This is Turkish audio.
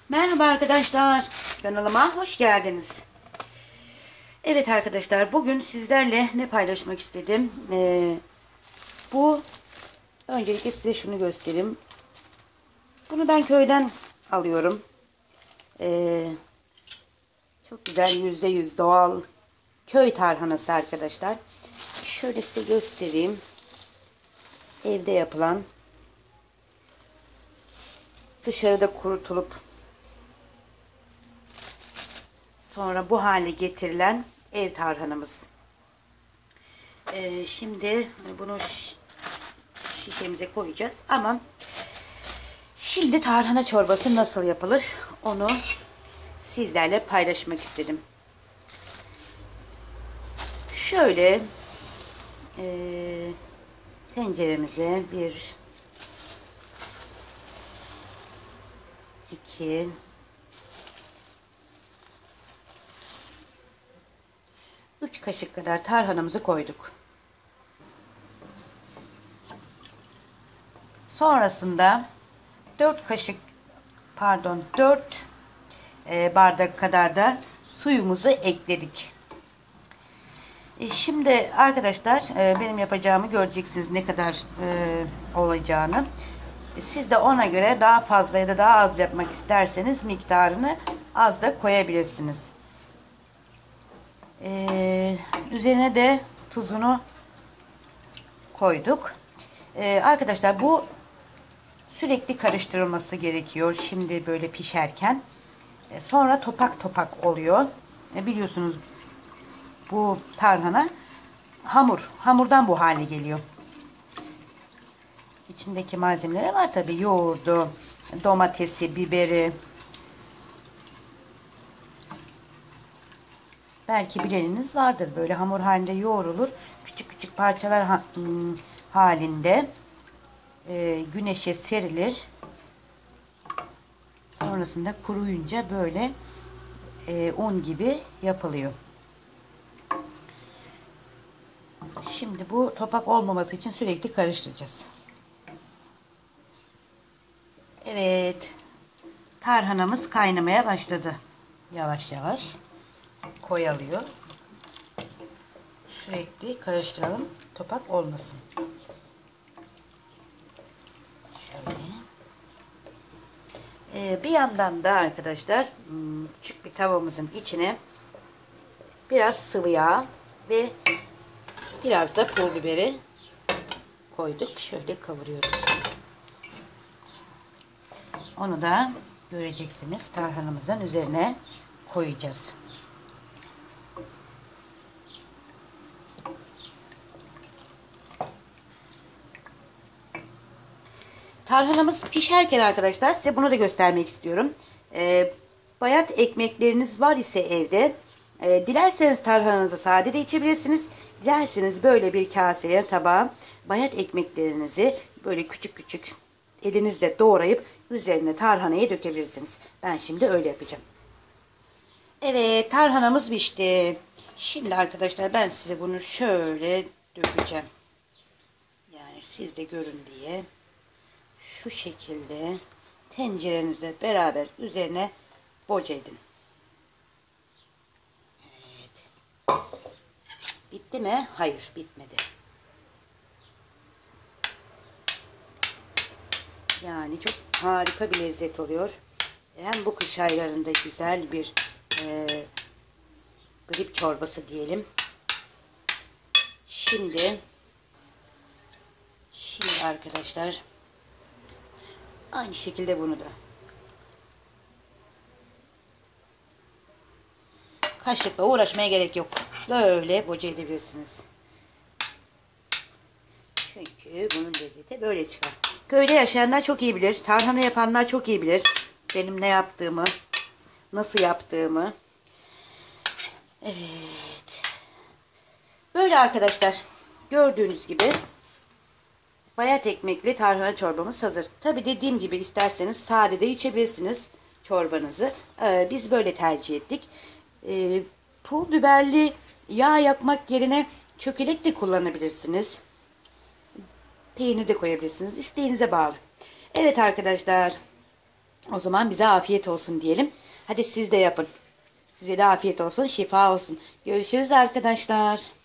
Merhaba arkadaşlar, kanalıma hoş geldiniz. Evet arkadaşlar, bugün sizlerle ne paylaşmak istedim? Öncelikle size şunu göstereyim. Bunu ben köyden alıyorum. Çok güzel, %100 doğal köy tarhanası arkadaşlar. Şöyle size göstereyim. Evde yapılan, dışarıda kurutulup sonra bu hale getirilen ev tarhanamız. Şimdi bunu şişemize koyacağız. Ama şimdi tarhana çorbası nasıl yapılır onu sizlerle paylaşmak istedim. Şöyle tenceremize 1, 2, 3 kaşık kadar tarhanamızı koyduk. Sonrasında 4 bardak kadar da suyumuzu ekledik. Şimdi arkadaşlar benim yapacağımı göreceksiniz, ne kadar olacağını. Siz de ona göre daha fazla ya da daha az yapmak isterseniz miktarını az da koyabilirsiniz. Üzerine de tuzunu koyduk. Arkadaşlar bu sürekli karıştırılması gerekiyor. Şimdi böyle pişerken. Sonra topak topak oluyor. Biliyorsunuz bu tarhana hamurdan bu hale geliyor. İçindeki malzemeleri var tabi: yoğurdu, domatesi, biberi. Belki bileniniz vardır, böyle hamur halinde yoğrulur. Küçük küçük parçalar halinde güneşe serilir. Sonrasında kuruyunca böyle un gibi yapılıyor. Şimdi bu topak olmaması için sürekli karıştıracağız. Evet, tarhanamız kaynamaya başladı. Yavaş yavaş koyalıyor. Sürekli karıştıralım, topak olmasın. Şöyle. Bir yandan da arkadaşlar küçük bir tavamızın içine biraz sıvı yağ ve biraz da pul biberi koyduk. Şöyle kavuruyoruz. Onu da göreceksiniz, tarhanamızın üzerine koyacağız. Tarhanamız pişerken arkadaşlar size bunu da göstermek istiyorum. Bayat ekmekleriniz var ise evde, dilerseniz tarhananızı sade de içebilirsiniz. Dilerseniz böyle bir kaseye, tabağa bayat ekmeklerinizi böyle küçük küçük elinizle doğrayıp üzerine tarhanayı dökebilirsiniz. Ben şimdi öyle yapacağım. Evet, tarhanamız pişti. Şimdi arkadaşlar ben size bunu şöyle dökeceğim. Yani siz de görün diye. Şu şekilde tencerenizle beraber üzerine boca edin. Evet. Bitti mi? Hayır, bitmedi. Yani çok harika bir lezzet oluyor. Hem bu kış aylarında güzel bir grip çorbası diyelim. Şimdi arkadaşlar aynı şekilde bunu da kaşıkla uğraşmaya gerek yok. Böyle boca edebilirsiniz. Çünkü bunun lezzeti böyle çıkar. Köyde yaşayanlar çok iyi bilir. Tarhana yapanlar çok iyi bilir. Benim ne yaptığımı, nasıl yaptığımı. Evet. Böyle arkadaşlar. Gördüğünüz gibi bayat ekmekli tarhana çorbamız hazır. Tabi dediğim gibi isterseniz sade de içebilirsiniz çorbanızı. Biz böyle tercih ettik. Pul biberli yağ yakmak yerine çökelek de kullanabilirsiniz. Peynir de koyabilirsiniz. İsteğinize bağlı. Evet arkadaşlar. O zaman bize afiyet olsun diyelim. Hadi siz de yapın. Size de afiyet olsun, şifa olsun. Görüşürüz arkadaşlar.